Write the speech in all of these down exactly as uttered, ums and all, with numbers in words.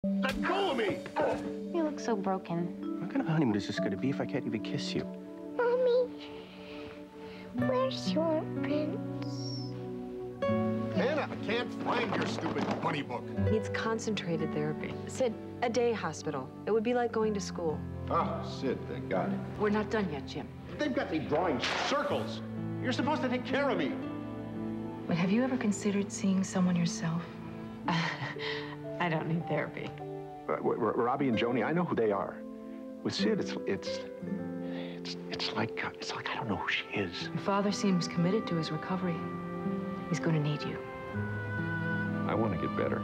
Let go of me! You look so broken. What kind of honeymoon is this going to be if I can't even kiss you? Mommy, where's your prince? Anna, I can't find your stupid bunny book. Needs concentrated therapy. Sid, a day hospital. It would be like going to school. Oh, Sid, thank God. We're not done yet, Jim. They've got me drawing circles. You're supposed to take care of me. But have you ever considered seeing someone yourself? I don't need therapy. Uh, Robbie and Joni, I know who they are. With Sid, it's it's it's it's like uh, it's like I don't know who she is. Your father seems committed to his recovery. He's going to need you. I want to get better.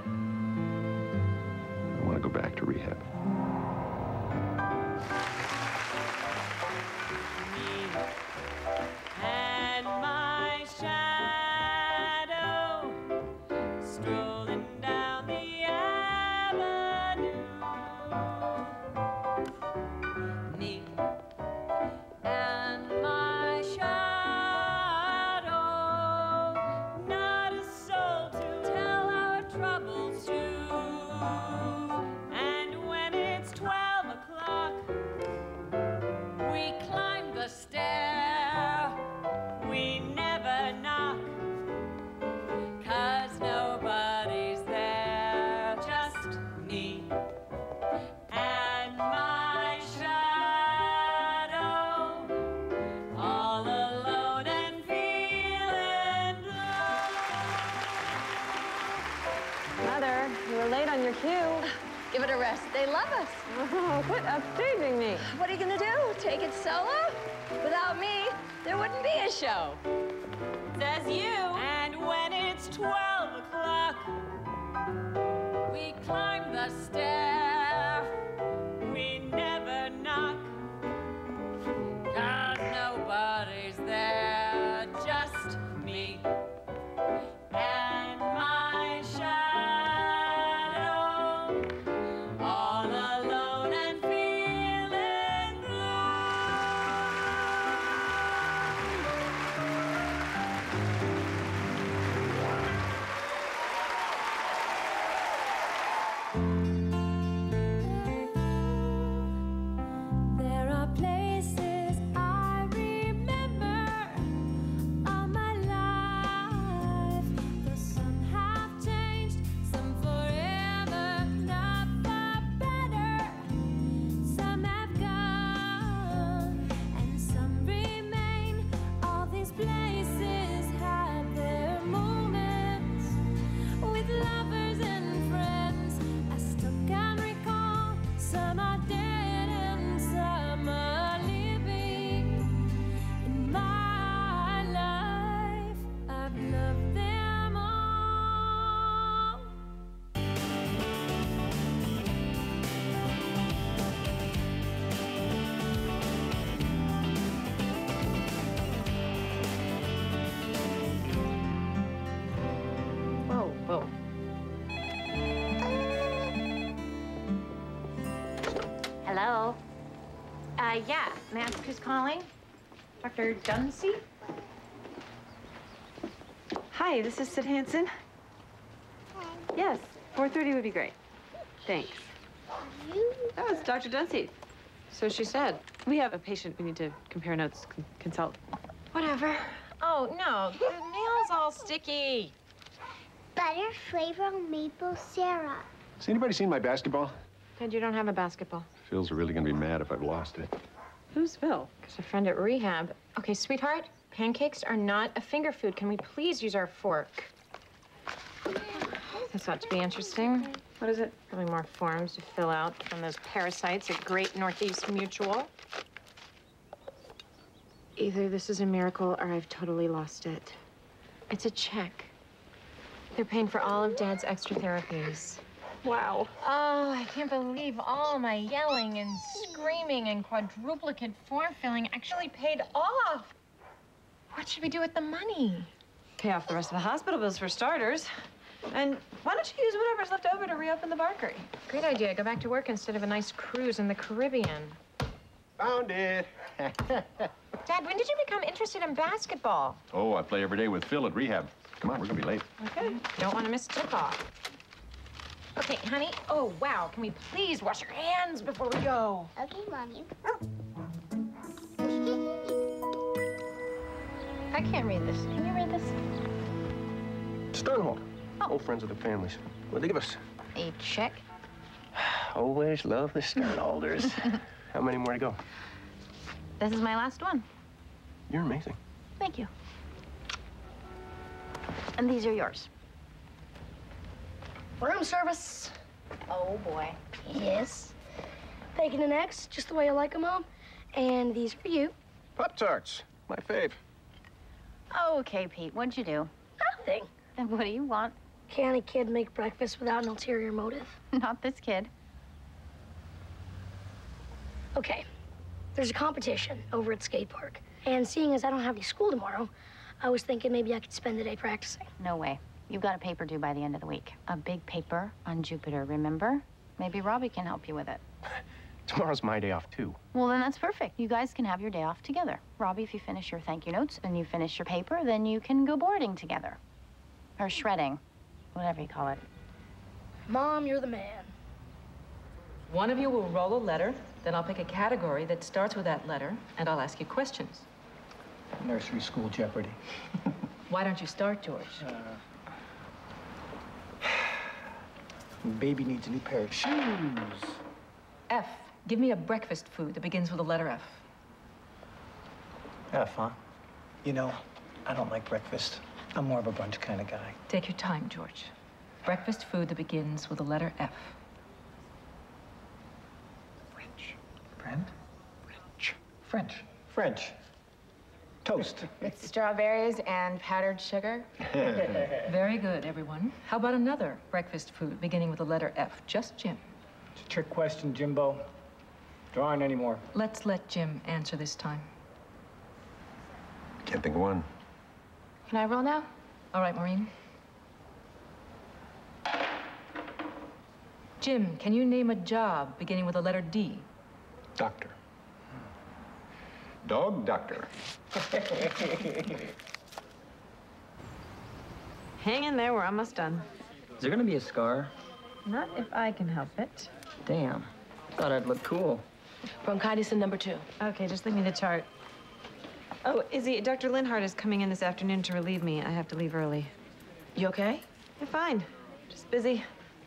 I want to go back to rehab. And my shadow strolling down the avenue. Me and my shadow, not a soul to tell our troubles to. And when it's twelve o'clock, we climb the stair. We never knock, 'cause nobody's there. Just me and my shadow, all alone and feeling blue. Mother, you were late on your cue. Give it a rest. They love us. Oh, quit upstaging me. What are you gonna do? Take it solo? Without me, there wouldn't be a show. Says you. And when it's twelve o'clock, we climb the stair. We never knock, 'cause nobody's there. Just me and my shadow, all alone and feeling There are places I remember all my life. Though some have changed, some forever, not for better. Some have gone, and some remain. All these places have their moments with lovers and friends. I still can recall some are dead and some are living. In my life, I've loved them all. Whoa, whoa. Hello? Uh, yeah. May I ask who's calling? Doctor Dunsey? Hi, this is Sid Hansen. Yes, four thirty would be great. Thanks. You? Oh, it's Doctor Dunsey. So she said. We have a patient we need to compare notes, con consult. Whatever. Oh, no. The nail's all sticky. Butter flavor maple syrup. Has anybody seen my basketball? And you don't have a basketball. Phil's really going to be mad if I've lost it. Who's Phil? It's a friend at rehab. Okay, sweetheart, pancakes are not a finger food. Can we please use our fork? This ought to be interesting. What is it? Probably more forms to fill out from those parasites at Great Northeast Mutual. Either this is a miracle or I've totally lost it. It's a check. They're paying for all of Dad's extra therapies. Wow. Oh, I can't believe all my yelling and screaming and quadruplicate form filling actually paid off. What should we do with the money? Pay off the rest of the hospital bills for starters. And why don't you use whatever's left over to reopen the Barkery? Great idea. Go back to work instead of a nice cruise in the Caribbean. Found it. Dad, when did you become interested in basketball? Oh, I play every day with Phil at rehab. Come on, we're gonna be late. Okay. Don't want to miss tip-off. Okay, honey. Oh, wow. Can we please wash our hands before we go? Okay, Mommy. I can't read this. Can you read this? Sternhold. Oh. Old friends of the families. What'd they give us? A check. Always love the Sternholders. How many more to go? This is my last one. You're amazing. Thank you. And these are yours. Room service. Oh, boy. Yes. Bacon and eggs, just the way I like them, Mom. And these are you. Pop-Tarts. My fave. Okay, Pete. What'd you do? Nothing. Then what do you want? Can a kid make breakfast without an ulterior motive? Not this kid. Okay. There's a competition over at skate park. And seeing as I don't have any school tomorrow, I was thinking maybe I could spend the day practicing. No way. You've got a paper due by the end of the week. A big paper on Jupiter, remember? Maybe Robbie can help you with it. Tomorrow's my day off, too. Well, then that's perfect. You guys can have your day off together. Robbie, if you finish your thank you notes and you finish your paper, then you can go boarding together. Or shredding, whatever you call it. Mom, you're the man. One of you will roll a letter, then I'll pick a category that starts with that letter, and I'll ask you questions. Nursery school Jeopardy. Why don't you start, George? Uh, baby needs a new pair of shoes. F. Give me a breakfast food that begins with the letter F. F, huh? You know, I don't like breakfast. I'm more of a brunch kind of guy. Take your time, George. Breakfast food that begins with the letter F. French. Friend? French. French. French. Toast. With strawberries and powdered sugar? Very good, everyone. How about another breakfast food beginning with the letter F? Just Jim. It's a trick question, Jimbo. Drawing anymore. Let's let Jim answer this time. Can't think of one. Can I roll now? All right, Maureen. Jim, can you name a job beginning with the letter D? Doctor. Dog doctor. Hang in there, we're almost done. Is there gonna be a scar? Not if I can help it. Damn. Thought I'd look cool. Bronchitis in number two. Okay, just leave me the chart. Oh, Izzy, Doctor Linhart is coming in this afternoon to relieve me. I have to leave early. You okay? You're fine. Just busy.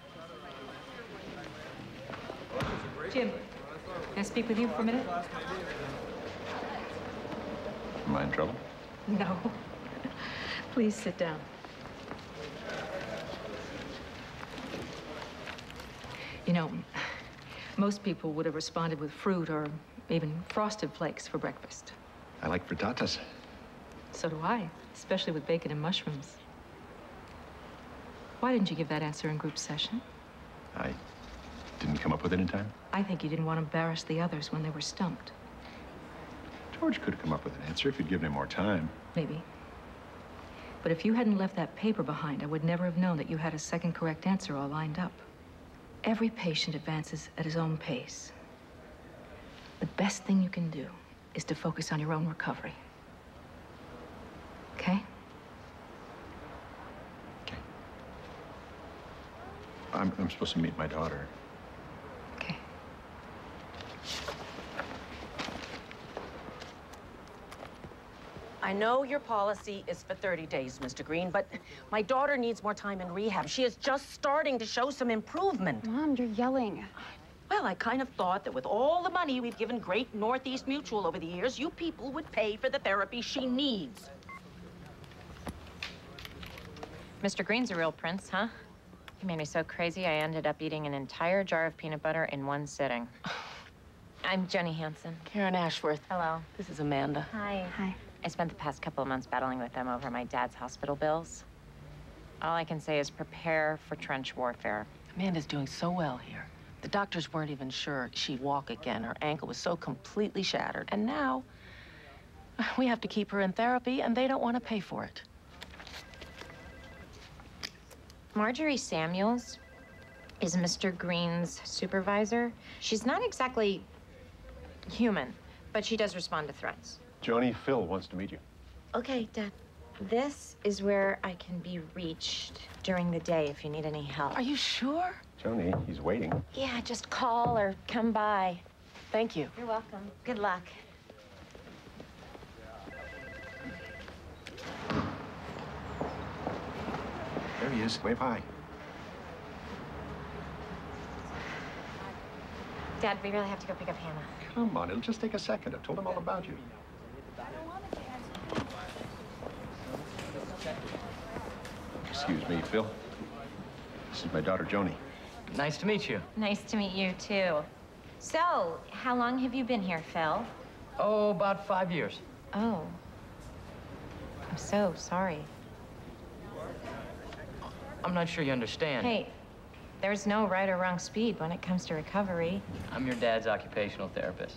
Jim, can I speak with you for a minute? Am I in trouble? No. Please sit down. You know, most people would have responded with fruit or even frosted flakes for breakfast. I like frittatas. So do I, especially with bacon and mushrooms. Why didn't you give that answer in group session? I didn't come up with it in time. I think you didn't want to embarrass the others when they were stumped. George could have come up with an answer if you'd given him more time. Maybe. But if you hadn't left that paper behind, I would never have known that you had a second correct answer all lined up. Every patient advances at his own pace. The best thing you can do is to focus on your own recovery. Okay? Okay. I'm, I'm supposed to meet my daughter. Okay. I know your policy is for thirty days, Mister Green, but my daughter needs more time in rehab. She is just starting to show some improvement. Mom, you're yelling. Well, I kind of thought that with all the money we've given Great Northeast Mutual over the years, you people would pay for the therapy she needs. Mister Green's a real prince, huh? He made me so crazy I ended up eating an entire jar of peanut butter in one sitting. I'm Jenny Hansen. Karen Ashworth. Hello. This is Amanda. Hi. Hi. I spent the past couple of months battling with them over my dad's hospital bills. All I can say is prepare for trench warfare. Amanda's doing so well here. The doctors weren't even sure she'd walk again. Her ankle was so completely shattered. And now, we have to keep her in therapy, and they don't want to pay for it. Marjorie Samuels is Mister Green's supervisor. She's not exactly human, but she does respond to threats. Joni, Phil wants to meet you. Okay, Dad. This is where I can be reached during the day if you need any help. Are you sure? Joni, he's waiting. Yeah, just call or come by. Thank you. You're welcome. Good luck. There he is. Wave hi. Dad, we really have to go pick up Hannah. Come on, it'll just take a second. I've told him all about you. Excuse me, Phil. This is my daughter, Joni. Nice to meet you. Nice to meet you, too. So, how long have you been here, Phil? Oh, about five years. Oh. I'm so sorry. I'm not sure you understand. Hey, there's no right or wrong speed when it comes to recovery. I'm your dad's occupational therapist.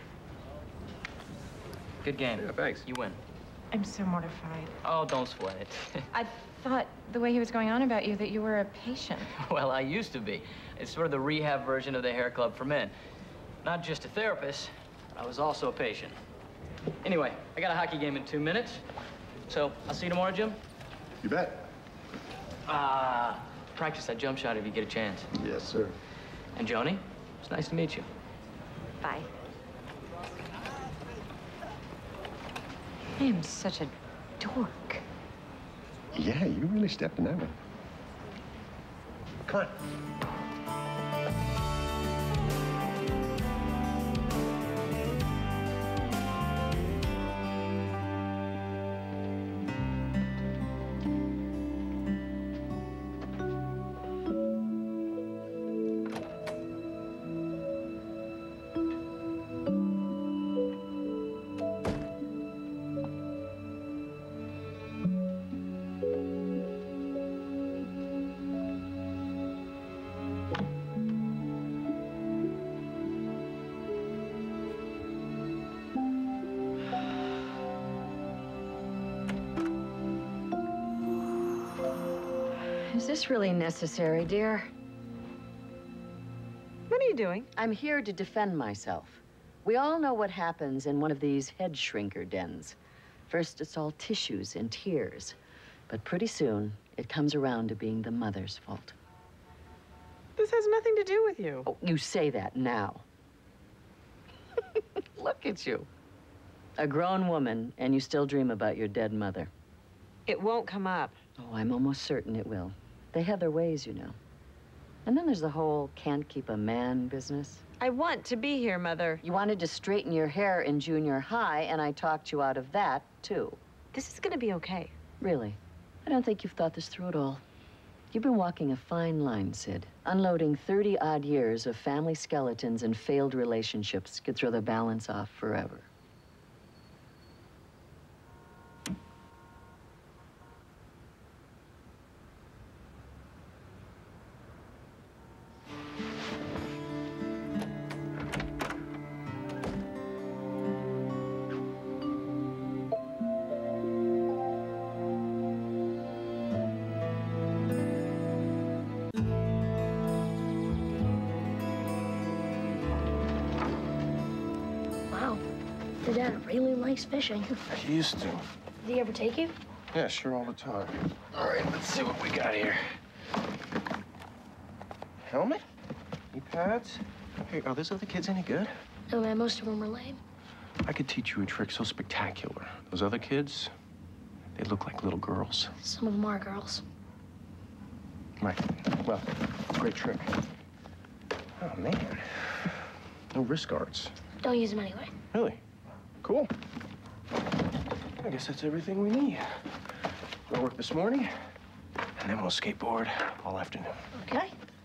Good game. Yeah, thanks. You win. I'm so mortified. Oh, don't sweat it. I thought the way he was going on about you that you were a patient. Well, I used to be. It's sort of the rehab version of the hair club for men. Not just a therapist, I was also a patient. Anyway, I got a hockey game in two minutes. So, I'll see you tomorrow, Jim? You bet. Uh, practice that jump shot if you get a chance. Yes, sir. And Joni, it's nice to meet you. Bye. I am such a dork. Yeah, you really stepped in that one. Come on. Is this really necessary, dear? What are you doing? I'm here to defend myself. We all know what happens in one of these head shrinker dens. First, it's all tissues and tears. But pretty soon, it comes around to being the mother's fault. This has nothing to do with you. Oh, you say that now. Look at you. A grown woman, and you still dream about your dead mother. It won't come up. Oh, I'm almost certain it will. They have their ways, you know. And then there's the whole can't keep a man business. I want to be here, Mother. You wanted to straighten your hair in junior high, and I talked you out of that, too. This is gonna be okay. Really? I don't think you've thought this through at all. You've been walking a fine line, Sid. Unloading thirty-odd years of family skeletons and failed relationships could throw the balance off forever. Wow, your dad really likes fishing. He used to. Did he ever take you? Yeah, sure, all the time. All right, let's see what we got here. Helmet? Knee pads? Hey, are those other kids any good? No, man, most of them were lame. I could teach you a trick so spectacular. Those other kids, they look like little girls. Some of them are girls. Right. Well, it's a great trick. Oh, man. No wrist guards. Don't use them anyway. Really? Cool. I guess that's everything we need. We'll work this morning, and then we'll skateboard all afternoon. Okay.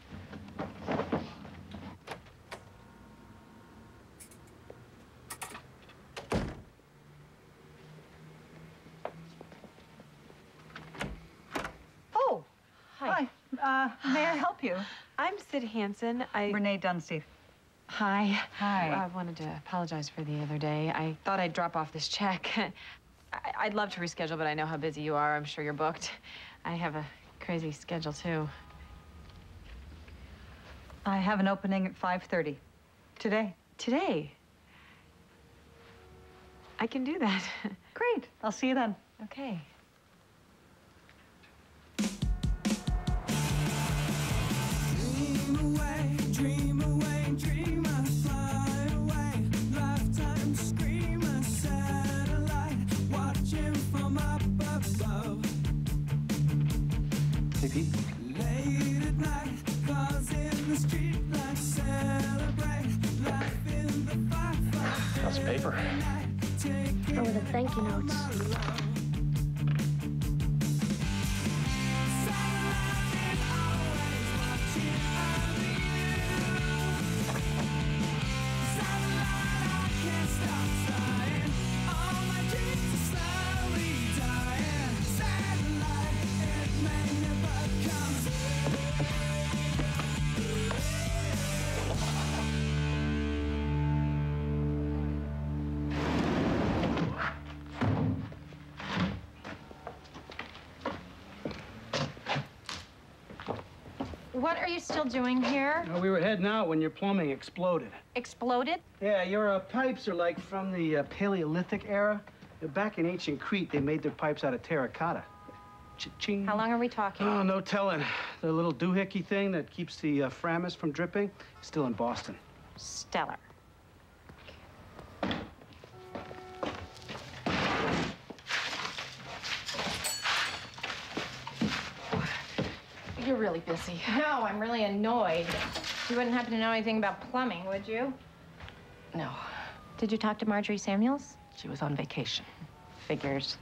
Oh, Hi. Uh, may I help you? I'm Sid Hansen. I Renee Dunsteve. Hi. Hi. I wanted to apologize for the other day. I thought I'd drop off this check. I- I'd love to reschedule, but I know how busy you are. I'm sure you're booked. I have a crazy schedule, too. I have an opening at five thirty. Today. Today? I can do that. Great. I'll see you then. Okay. Dream Hey, Pete. Late at night, cars in the street lights celebrate life in the firefly. Got some paper. Oh, with the thank you notes. What are you still doing here? Uh, we were heading out when your plumbing exploded. Exploded? Yeah, your uh, pipes are like from the uh, Paleolithic era. Uh, Back in ancient Crete, they made their pipes out of terracotta. Cha-ching. How long are we talking? Oh, no telling. The little doohickey thing that keeps the uh, Framis from dripping, still in Boston. Stellar. You're really busy. No, I'm really annoyed. You wouldn't happen to know anything about plumbing, would you? No. Did you talk to Marjorie Samuels? She was on vacation. Figures.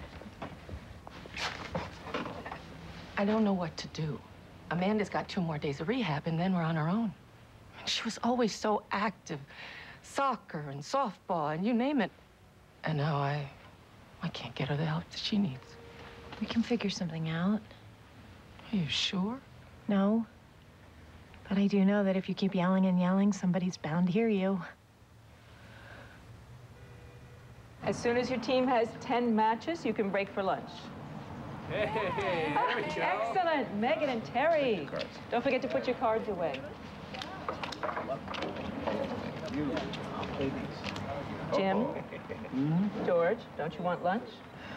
I don't know what to do. Amanda's got two more days of rehab, and then we're on our own. She was always so active. Soccer and softball and you name it. And now I... I can't get her the help that she needs. We can figure something out. Are you sure? No. But I do know that if you keep yelling and yelling, somebody's bound to hear you. As soon as your team has ten matches, you can break for lunch. Hey, there we go. Excellent. Megan and Terry. Don't forget to put your cards away. You. I'll play these. Jim, Mm-hmm. George, don't you want lunch?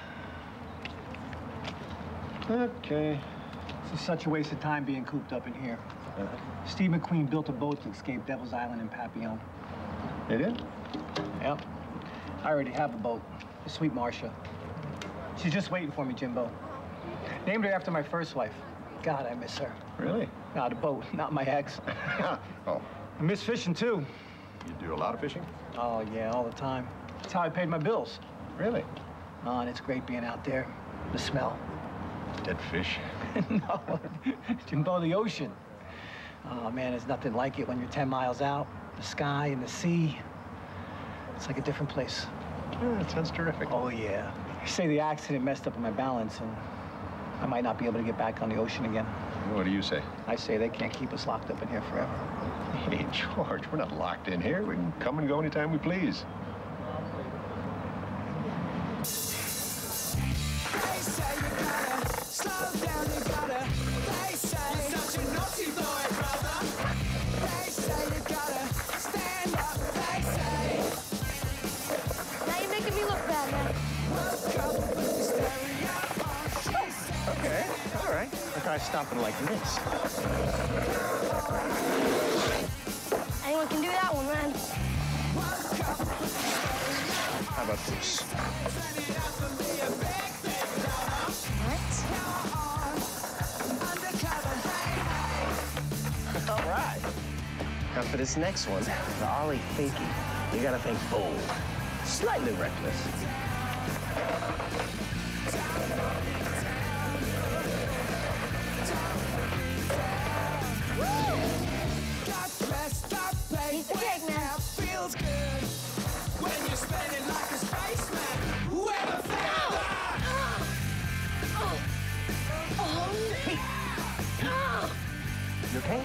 Okay. This is such a waste of time being cooped up in here. Steve McQueen built a boat to escape Devil's Island in Papillon. They did? Yep. I already have a boat. The Sweet Marcia. She's just waiting for me, Jimbo. Named her after my first wife. God, I miss her. Really? Nah, the boat, not my ex. Oh. I miss fishing, too. You do a lot of fishing? Oh, yeah, all the time. That's how I paid my bills. Really? Oh, and it's great being out there. The smell. Dead fish? No, Jimbo, the ocean. Oh, man, there's nothing like it when you're ten miles out. The sky and the sea. It's like a different place. Yeah, that sounds terrific. Oh, yeah. They say the accident messed up my balance, and I might not be able to get back on the ocean again. What do you say? I say they can't keep us locked up in here forever. Hey, George, we're not locked in here. We can come and go anytime we please. They say you gotta slow down, you gotta. They say you're such a naughty boy, brother. They say you gotta stand up. They say Now you're making me look bad, man. woke up with the stereo on. She said, Okay, all right. I gotta stop it like this. Anyone can do that one, man. How about this? All right. Now for this next one, the Ollie Fakie, you gotta think bold, slightly reckless. got dressed up, played Piece of cake, man. now feels good when you're spinning like a spaceman. Whoever found that? You okay?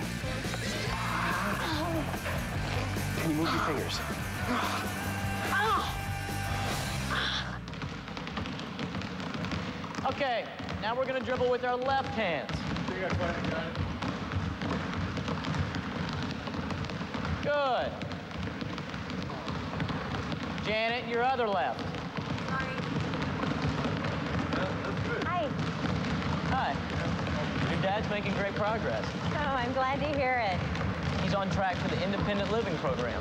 Can you move your fingers? Okay, now we're gonna dribble with our left hands. Good. Janet, your other left. Hi. Hi. Your dad's making great progress. Oh, I'm glad to hear it. He's on track for the independent living program.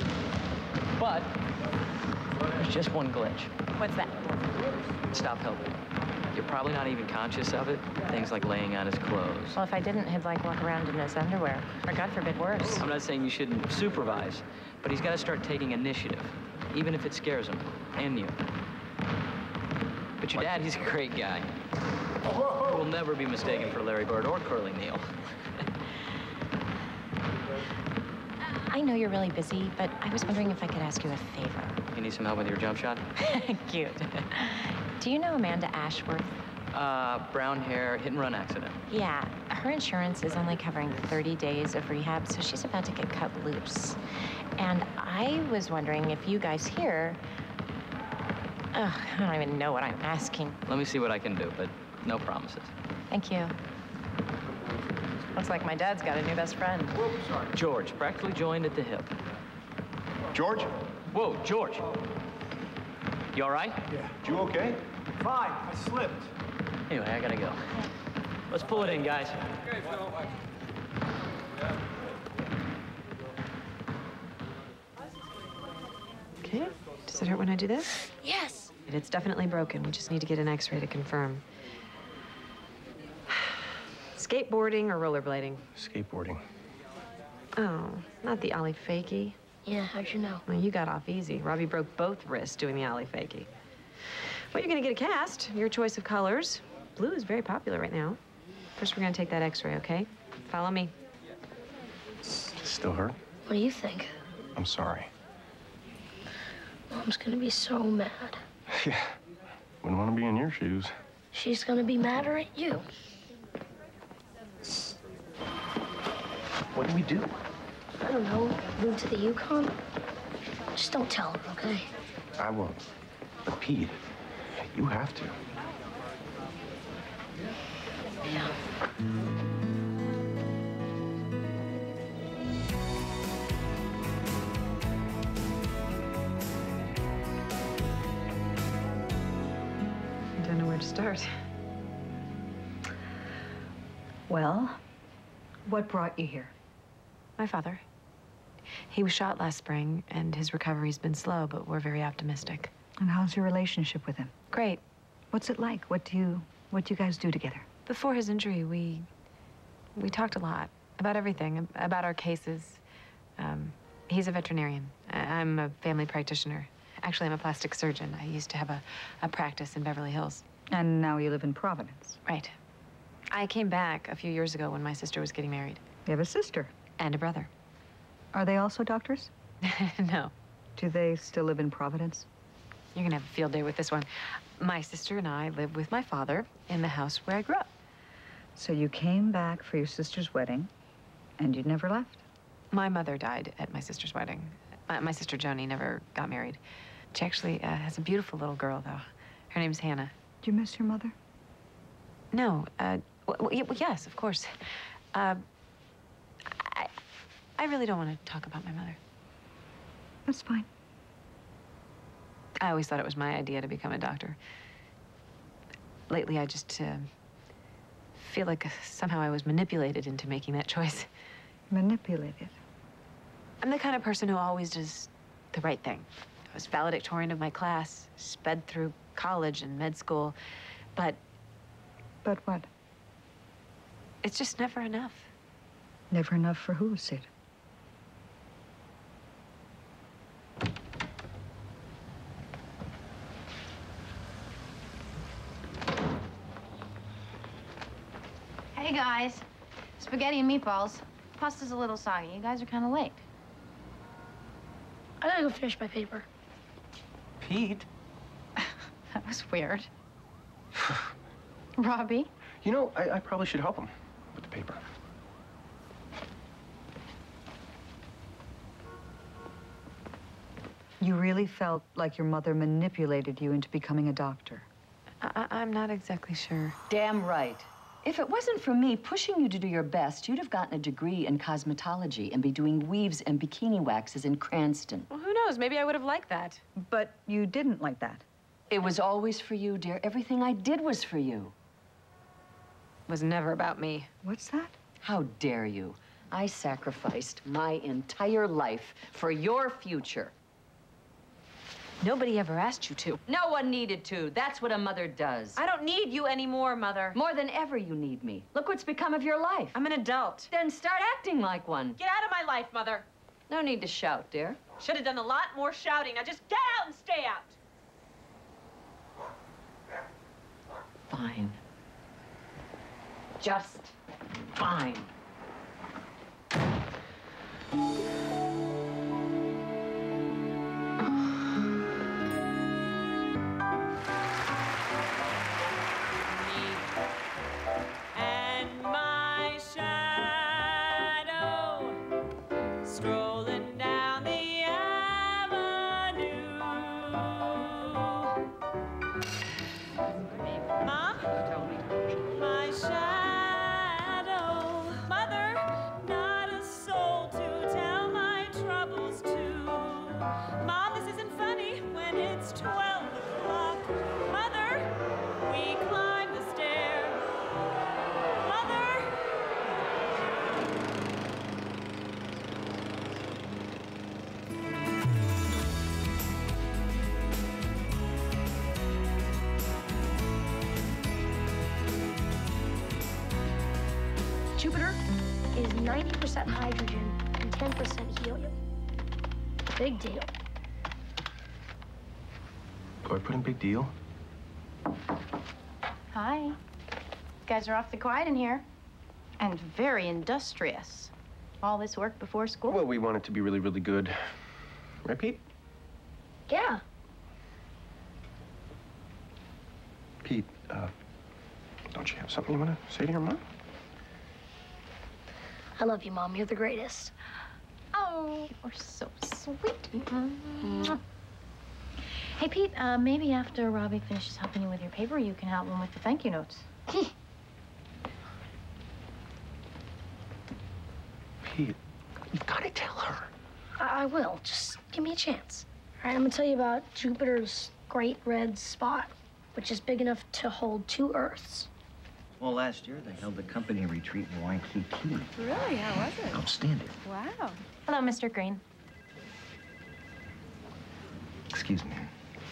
But there's just one glitch. What's that? Stop helping. You're probably not even conscious of it. Things like laying out his clothes. Well, if I didn't, he'd like walk around in his underwear. Or God forbid, worse. I'm not saying you shouldn't supervise, but he's got to start taking initiative, even if it scares him, and you. But your dad, he's a great guy. He will never be mistaken for Larry Bird or Curly Neal. I know you're really busy, but I was wondering if I could ask you a favor. You need some help with your jump shot? Cute. Do you know Amanda Ashworth? Uh, brown hair, hit and run accident. Yeah, her insurance is only covering thirty days of rehab, so she's about to get cut loose. And I was wondering if you guys here... Ugh, I don't even know what I'm asking. Let me see what I can do, but no promises. Thank you. Looks like my dad's got a new best friend. Whoops, sorry. George, practically joined at the hip. George? Whoa, George. You all right? Yeah. You okay? Fine. I slipped. Anyway, I gotta go. Let's pull it in, guys. Okay, Phil. Okay. Does it hurt when I do this? Yes. It's definitely broken. We just need to get an x-ray to confirm. Skateboarding or rollerblading? Skateboarding. Oh, not the ollie fakie. Yeah, how'd you know? Well, you got off easy. Robbie broke both wrists doing the ollie fakie. Well, you're gonna get a cast. Your choice of colors. Blue is very popular right now. First, we're gonna take that x-ray, okay? Follow me. Still hurt? What do you think? I'm sorry. Mom's gonna be so mad. Yeah. Wouldn't want to be in your shoes. She's gonna be madder at you. What do we do? I don't know. Move to the Yukon? Just don't tell her, okay? I won't. But Pete, you have to. Yeah. I don't know where to start. Well, what brought you here? My father. He was shot last spring, and his recovery's been slow, but we're very optimistic. And how's your relationship with him? Great. What's it like? What do you, what do you guys do together? Before his injury, we, we talked a lot about everything, about our cases. Um, he's a veterinarian. I- I'm a family practitioner. Actually, I'm a plastic surgeon. I used to have a, a practice in Beverly Hills. And now you live in Providence. Right. I came back a few years ago when my sister was getting married. You have a sister? And a brother. Are they also doctors? No. Do they still live in Providence? You're gonna have a field day with this one. My sister and I live with my father in the house where I grew up. So you came back for your sister's wedding, and you never left? My mother died at my sister's wedding. My, my sister Joni never got married. She actually uh, has a beautiful little girl, though. Her name's Hannah. Do you miss your mother? No. Uh, well, well, yes, of course. Uh, I, I really don't want to talk about my mother. That's fine. I always thought it was my idea to become a doctor. Lately, I just uh, feel like somehow I was manipulated into making that choice. Manipulated? I'm the kind of person who always does the right thing. I was valedictorian of my class, sped through college and med school, but... But what? It's just never enough. Never enough for who, Sid? Hey, guys. Spaghetti and meatballs. Pasta's a little soggy. You guys are kind of late. I gotta go finish my paper. Pete? That was weird. Robbie? You know, I, I probably should help him with the paper. You really felt like your mother manipulated you into becoming a doctor? I I'm not exactly sure. Damn right. If it wasn't for me pushing you to do your best, you'd have gotten a degree in cosmetology and be doing weaves and bikini waxes in Cranston. Well, who knows? Maybe I would have liked that. But you didn't like that. It was always for you, dear. Everything I did was for you. It was never about me. What's that? How dare you? I sacrificed my entire life for your future. Nobody ever asked you to. No one needed to. That's what a mother does. I don't need you anymore, Mother. More than ever you need me. Look what's become of your life. I'm an adult. Then start acting like one. Get out of my life, Mother. No need to shout, dear. Should have done a lot more shouting. Now just get out and stay out. Fine. Just fine. And my shadow strolling down the avenue. Mom? My shadow. Mother, not a soul to tell my troubles to. Mom, this isn't funny when it's twelve o'clock. Mother, we climb the stair. Mother! Jupiter is ninety percent hydrogen and ten percent helium. Big deal. Do I put in big deal? Hi. You guys are awfully quiet in here. And very industrious. All this work before school? Well, we want it to be really, really good. Right, Pete? Yeah. Pete, uh, don't you have something you want to say to your mom? I love you, Mom. You're the greatest. Oh, you're so sweet. Mm-hmm. Hey, Pete, uh, maybe after Robbie finishes helping you with your paper, you can help him with the thank you notes. Pete, you've got to tell her. I, I will. Just give me a chance. All right, I'm gonna tell you about Jupiter's great red spot, which is big enough to hold two Earths. Well, last year they held a company retreat in Waikiki. Really? How was it? Outstanding. Wow. Hello, Mister Green. Excuse me.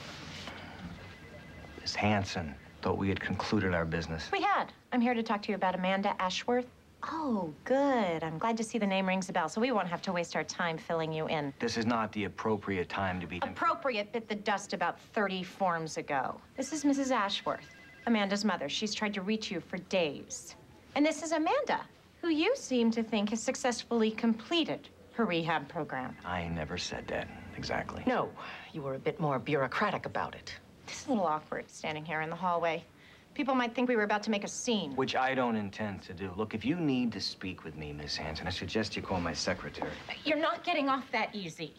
Miss Hanson thought we had concluded our business. We had. I'm here to talk to you about Amanda Ashworth. Oh, good. I'm glad to see the name rings a bell, so we won't have to waste our time filling you in. This is not the appropriate time to be... Appropriate bit the dust about thirty forms ago. This is Missus Ashworth, Amanda's mother. She's tried to reach you for days. And this is Amanda, who you seem to think has successfully completed her rehab program. I never said that, exactly. No, you were a bit more bureaucratic about it. It's a little awkward standing here in the hallway. People might think we were about to make a scene. Which I don't intend to do. Look, if you need to speak with me, Miss Hanson, I suggest you call my secretary. You're not getting off that easy.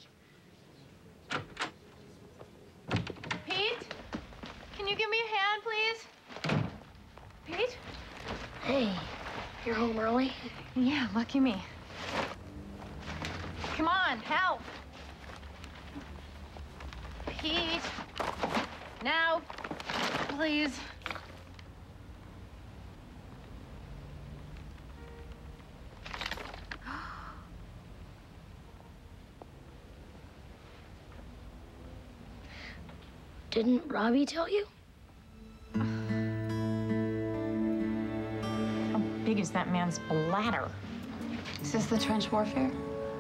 Pete? Can you give me a hand, please? Pete? Hey, you're home early? Yeah, lucky me. Come on, help. Pete. Now, please. Didn't Robbie tell you? How big is that man's bladder? Is this the trench warfare?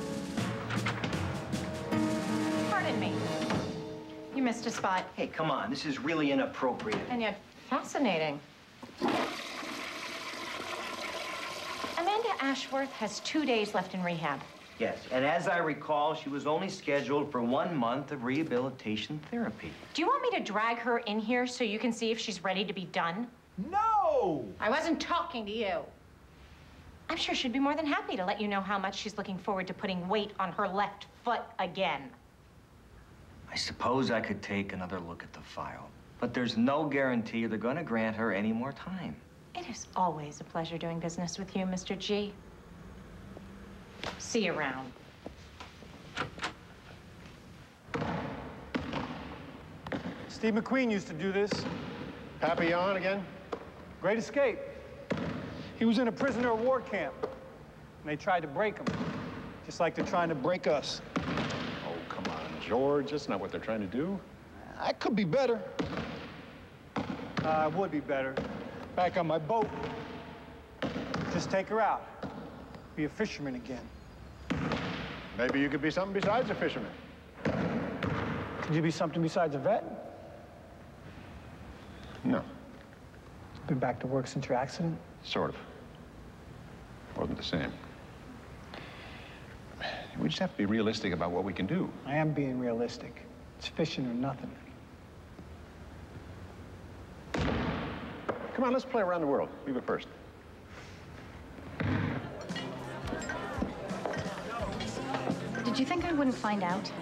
Pardon me. You missed a spot. Hey, come on, this is really inappropriate. And yet fascinating. Amanda Ashworth has two days left in rehab. Yes, and as I recall, she was only scheduled for one month of rehabilitation therapy. Do you want me to drag her in here so you can see if she's ready to be done? No! I wasn't talking to you. I'm sure she'd be more than happy to let you know how much she's looking forward to putting weight on her left foot again. I suppose I could take another look at the file, but there's no guarantee they're going to grant her any more time. It is always a pleasure doing business with you, Mister G. See you around. Steve McQueen used to do this. Papillon again? Great Escape. He was in a prisoner of war camp, and they tried to break him, just like they're trying to break us. Oh, come on, George. That's not what they're trying to do. I could be better. Uh, I would be better. Back on my boat. Just take her out. Be a fisherman again. Maybe you could be something besides a fisherman. Could you be something besides a vet? No. Been back to work since your accident? Sort of. Wasn't the same. We just have to be realistic about what we can do. I am being realistic. It's fishing or nothing. Come on, let's play around the world. You go first. Did you think I wouldn't find out?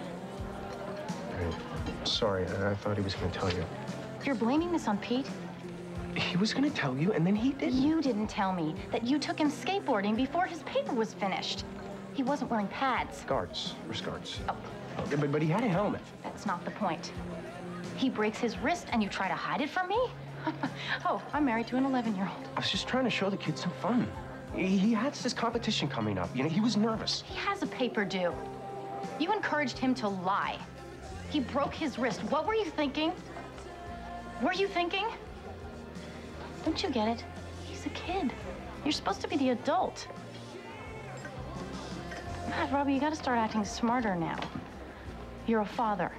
I'm sorry, I, I thought he was gonna tell you. You're blaming this on Pete? He was gonna tell you, and then he didn't. You didn't tell me that you took him skateboarding before his paper was finished. He wasn't wearing pads. Guards. Wrist guards. Oh. Yeah, but, but he had a helmet. That's not the point. He breaks his wrist and you try to hide it from me? Oh, I'm married to an eleven-year-old. I was just trying to show the kid some fun. He, he has this competition coming up. You know, he was nervous. He has a paper due. You encouraged him to lie. He broke his wrist. What were you thinking? Were you thinking? Don't you get it? He's a kid. You're supposed to be the adult. God, Robbie, you gotta start acting smarter now. You're a father.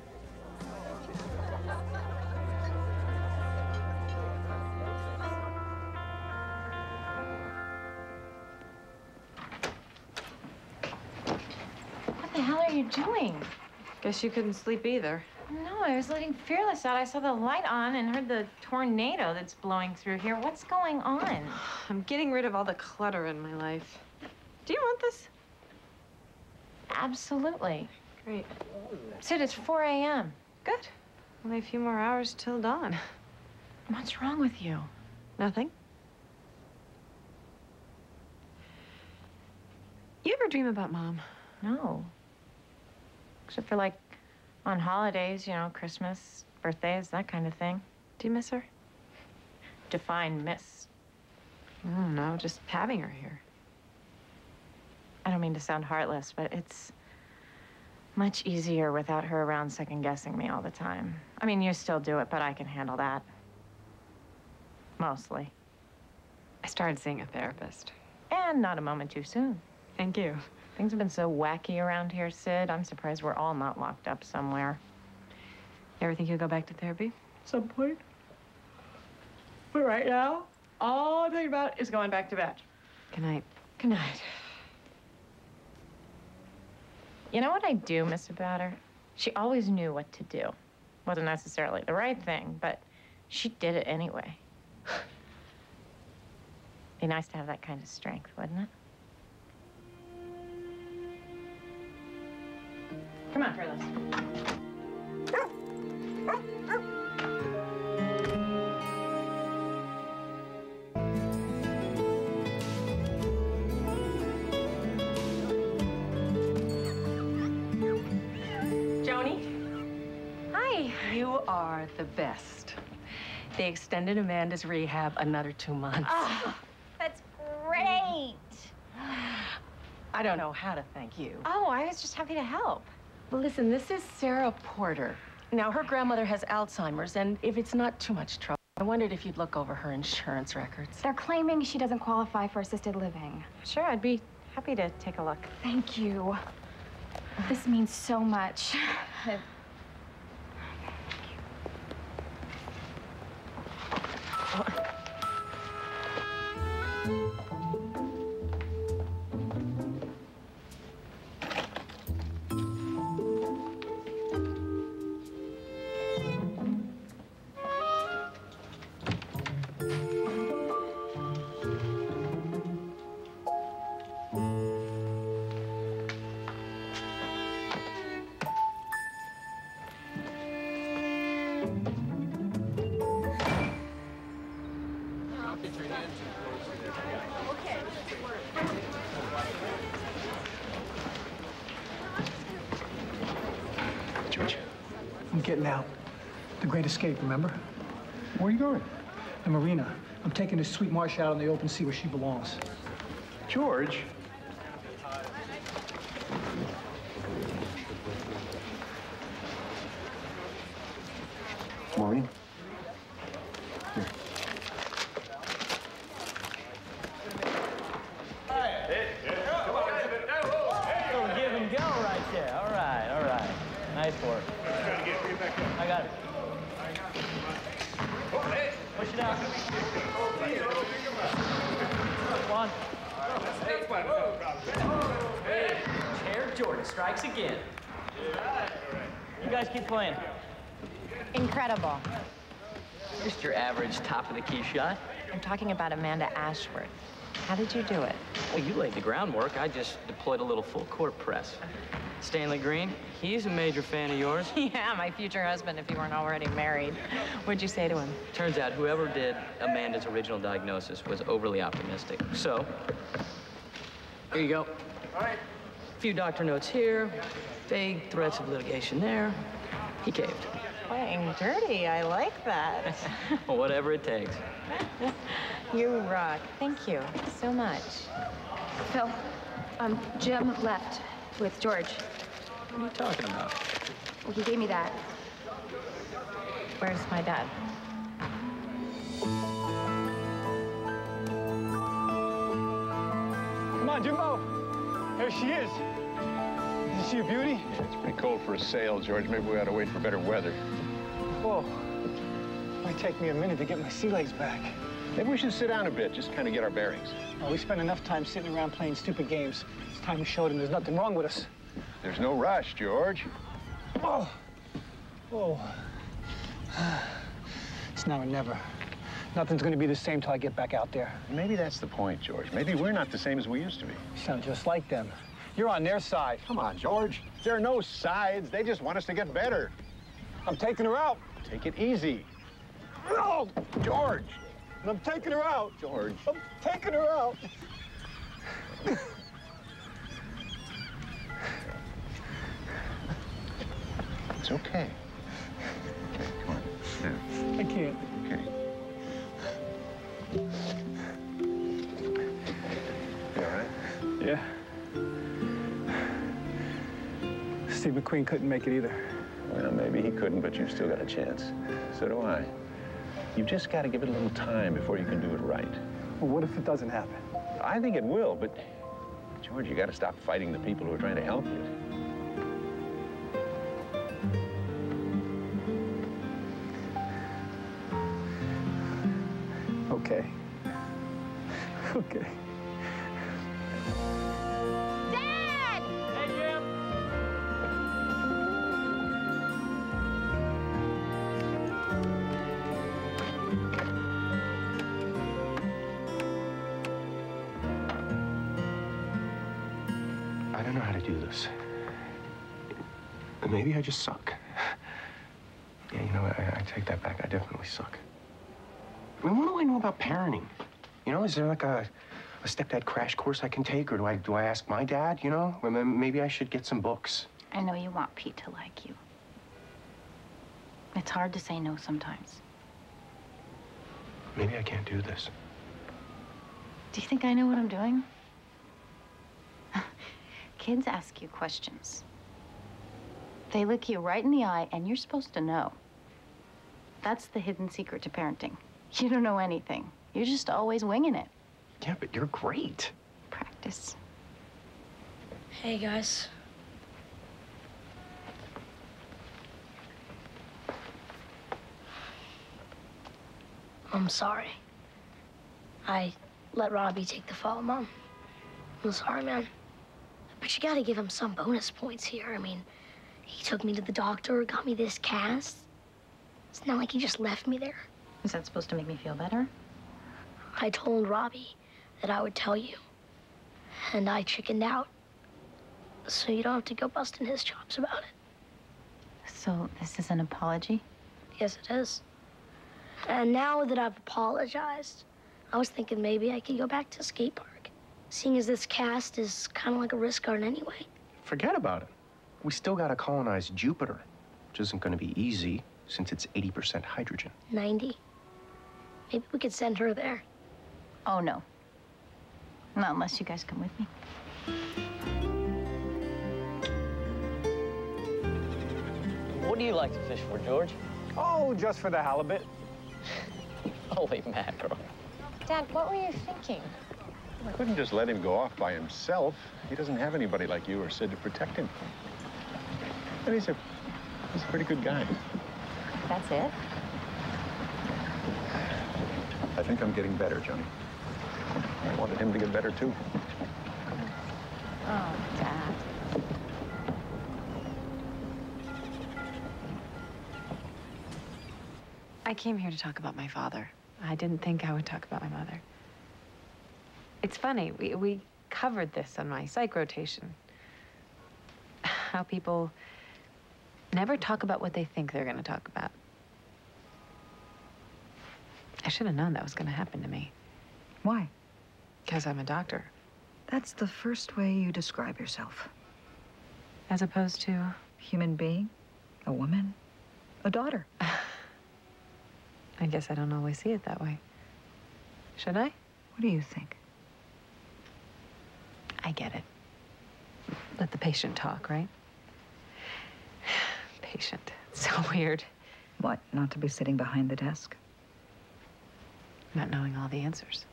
What the hell are you doing? Guess you couldn't sleep either. No, I was letting Fearless out. I saw the light on and heard the tornado that's blowing through here. What's going on? I'm getting rid of all the clutter in my life. Do you want this? Absolutely. Great. Sid, it's four A M Good. Only a few more hours till dawn. What's wrong with you? Nothing. You ever dream about Mom? No. Except for, like, on holidays, you know, Christmas, birthdays, that kind of thing. Do you miss her? Define miss. I don't know, just having her here. I don't mean to sound heartless, but it's much easier without her around second-guessing me all the time. I mean, you still do it, but I can handle that. Mostly. I started seeing a therapist. And not a moment too soon. Thank you. Things have been so wacky around here, Sid. I'm surprised we're all not locked up somewhere. You ever think you'll go back to therapy? Some point. But right now, all I'm thinking about is going back to bed. Good night. Good night. You know what I do miss about her? She always knew what to do. Wasn't necessarily the right thing, but she did it anyway. Be nice to have that kind of strength, wouldn't it? Come on, Fearless. Joni? Hi. You are the best. They extended Amanda's rehab another two months. Oh, that's great. I don't know how to thank you. Oh, I was just happy to help. Well, listen, this is Sarah Porter. Now, her grandmother has Alzheimer's, and if it's not too much trouble, I wondered if you'd look over her insurance records. They're claiming she doesn't qualify for assisted living. Sure, I'd be happy to take a look. Thank you. This means so much. George. I'm getting out. The Great Escape, remember? Where are you going? The marina. I'm taking this sweet Marcia out on the open sea where she belongs. George? Maureen? Little give and go right there. All right, all right. Nice work. I got it. Push it out. Come on. Hey, Chair Jordan strikes again. You guys keep playing. Incredible. Just your average top of the key shot. I'm talking about Amanda Ashworth. How did you do it? Well, you laid the groundwork. I just deployed a little full court press. Stanley Green, he's a major fan of yours. Yeah, my future husband, if you weren't already married. What'd you say to him? Turns out whoever did Amanda's original diagnosis was overly optimistic. So, here you go. All right. A few doctor notes here, vague threats of litigation there. He caved. Playing dirty, I like that. Well, whatever it takes. You rock. Thank you so much. Phil, um, Jim left with George. What are you talking about? Well, he gave me that. Where's my dad? Come on, Jimbo. There she is. Is she a beauty? It's pretty cold for a sail, George. Maybe we ought to wait for better weather. Whoa. Might take me a minute to get my sea legs back. Maybe we should sit down a bit, just kind of get our bearings. Oh, we spend enough time sitting around playing stupid games. It's time we showed them there's nothing wrong with us. There's no rush, George. Oh. Whoa. It's now or never. Nothing's going to be the same till I get back out there. Maybe that's the point, George. Maybe we're not the same as we used to be. You sound just like them. You're on their side. Come on, George. There are no sides. They just want us to get better. I'm taking her out. Take it easy. No! George! I'm taking her out. George. I'm taking her out. It's okay. Okay, come on. Now. I can't. Okay. You all right? Yeah. Steve McQueen couldn't make it either. Well, maybe he couldn't, but you've still got a chance. So do I. You've just got to give it a little time before you can do it right. Well, what if it doesn't happen? I think it will, but, George, you got to stop fighting the people who are trying to help you. Okay. Okay. Dad! Hey, Jim! I don't know how to do this. Maybe I just suck. Yeah, you know, I, I take that back. I definitely suck. I mean, what do I know about parenting? You know, is there like a, a stepdad crash course I can take, or do I do I ask my dad? You know, well, maybe I should get some books. I know you want Pete to like you. It's hard to say no sometimes. Maybe I can't do this. Do you think I know what I'm doing? Kids ask you questions. They look you right in the eye, and you're supposed to know. That's the hidden secret to parenting. You don't know anything. You're just always winging it. Yeah, but you're great. Practice. Hey, guys. I'm sorry. I let Robbie take the fall, Mom. I'm sorry, man. But you gotta give him some bonus points here. I mean, he took me to the doctor, got me this cast. It's not like he just left me there. Is that supposed to make me feel better? I told Robbie that I would tell you. And I chickened out. So you don't have to go busting his chops about it. So this is an apology? Yes, it is. And now that I've apologized, I was thinking maybe I could go back to skate park. Seeing as this cast is kind of like a risk garden anyway. Forget about it. We still gotta colonize Jupiter, which isn't gonna be easy since it's eighty percent hydrogen. ninety. Maybe we could send her there. Oh, no. Not unless you guys come with me. What do you like to fish for, George? Oh, just for the halibut. Holy mackerel. Dad, what were you thinking? I couldn't just let him go off by himself. He doesn't have anybody like you or Sid to protect him. And he's a, he's a pretty good guy. That's it? I think I'm getting better, Johnny. I wanted him to get better, too. Oh, Dad. I came here to talk about my father. I didn't think I would talk about my mother. It's funny, we, we covered this on my psych rotation. How people never talk about what they think they're gonna talk about. I should have known that was gonna happen to me. Why? Because I'm a doctor. That's the first way you describe yourself. As opposed to? Human being, a woman, a daughter. I guess I don't always see it that way. Should I? What do you think? I get it. Let the patient talk, right? Patient. So weird. What, not to be sitting behind the desk? Not knowing all the answers.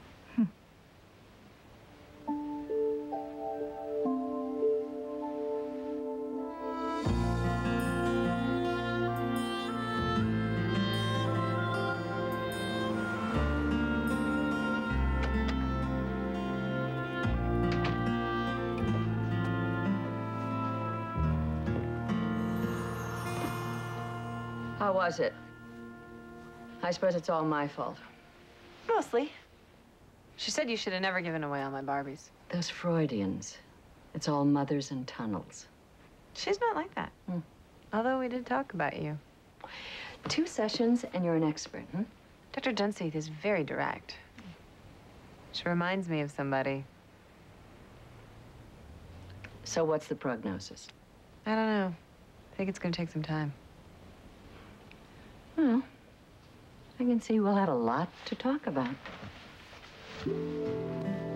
How was it? I suppose it's all my fault. Mostly. She said you should have never given away all my Barbies. Those Freudians. It's all mothers and tunnels. She's not like that. Hmm. Although we did talk about you. Two sessions and you're an expert, hmm? Doctor Dunseith is very direct. She reminds me of somebody. So what's the prognosis? I don't know. I think it's gonna take some time. Well, I can see we'll have a lot to talk about.